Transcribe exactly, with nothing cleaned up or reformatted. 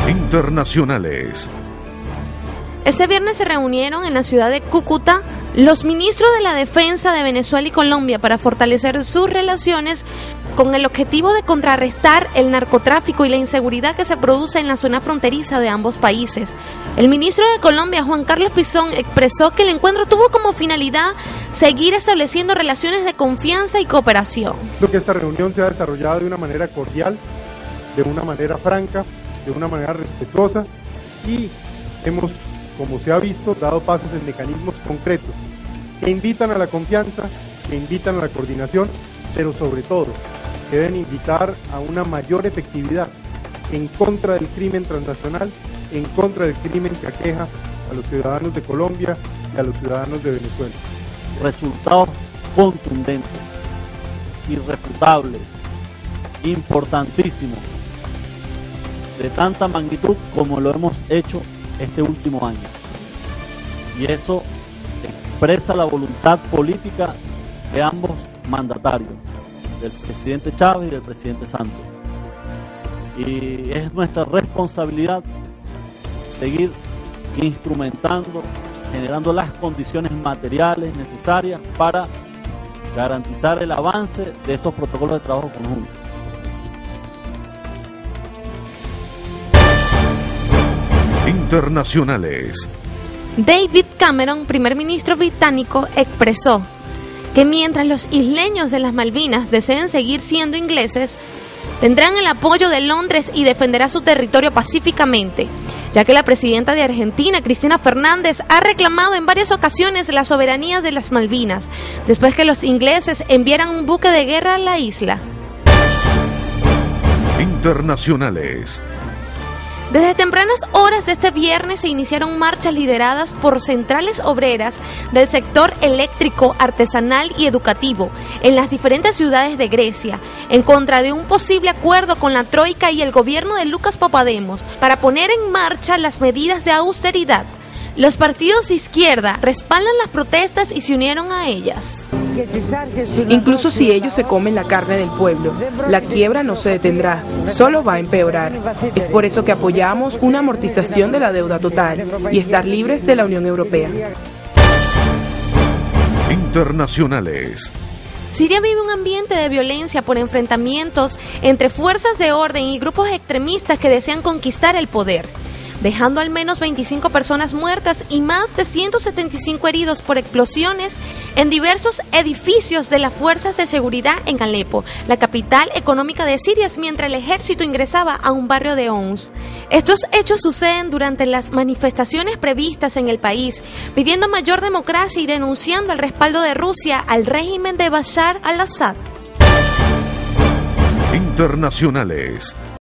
Internacionales. Este viernes se reunieron en la ciudad de Cúcuta los ministros de la Defensa de Venezuela y Colombia para fortalecer sus relaciones con el objetivo de contrarrestar el narcotráfico y la inseguridad que se produce en la zona fronteriza de ambos países. El ministro de Colombia, Juan Carlos Pizón, expresó que el encuentro tuvo como finalidad seguir estableciendo relaciones de confianza y cooperación. Creo que esta reunión se ha desarrollado de una manera cordial, de una manera franca, de una manera respetuosa, y hemos, como se ha visto, dado pasos en mecanismos concretos que invitan a la confianza, que invitan a la coordinación, pero sobre todo que deben invitar a una mayor efectividad en contra del crimen transnacional, en contra del crimen que aqueja a los ciudadanos de Colombia y a los ciudadanos de Venezuela. Resultados contundentes, irrefutables, importantísimos, de tanta magnitud como lo hemos hecho este último año. Y eso expresa la voluntad política de ambos mandatarios, del presidente Chávez y del presidente Santos. Y es nuestra responsabilidad seguir instrumentando, generando las condiciones materiales necesarias para garantizar el avance de estos protocolos de trabajo conjuntos. Internacionales. David Cameron, primer ministro británico, expresó que mientras los isleños de las Malvinas deseen seguir siendo ingleses, tendrán el apoyo de Londres y defenderá su territorio pacíficamente, ya que la presidenta de Argentina, Cristina Fernández, ha reclamado en varias ocasiones la soberanía de las Malvinas, después que los ingleses enviaran un buque de guerra a la isla. Internacionales. Desde tempranas horas de este viernes se iniciaron marchas lideradas por centrales obreras del sector eléctrico, artesanal y educativo en las diferentes ciudades de Grecia, en contra de un posible acuerdo con la Troika y el gobierno de Lucas Papademos para poner en marcha las medidas de austeridad. Los partidos de izquierda respaldan las protestas y se unieron a ellas. Incluso si ellos se comen la carne del pueblo, la quiebra no se detendrá, solo va a empeorar. Es por eso que apoyamos una amortización de la deuda total y estar libres de la Unión Europea. Internacionales. Siria vive un ambiente de violencia por enfrentamientos entre fuerzas de orden y grupos extremistas que desean conquistar el poder, dejando al menos veinticinco personas muertas y más de ciento setenta y cinco heridos por explosiones en diversos edificios de las fuerzas de seguridad en Alepo, la capital económica de Siria, mientras el ejército ingresaba a un barrio de Homs. Estos hechos suceden durante las manifestaciones previstas en el país, pidiendo mayor democracia y denunciando el respaldo de Rusia al régimen de Bashar al-Assad. Internacionales.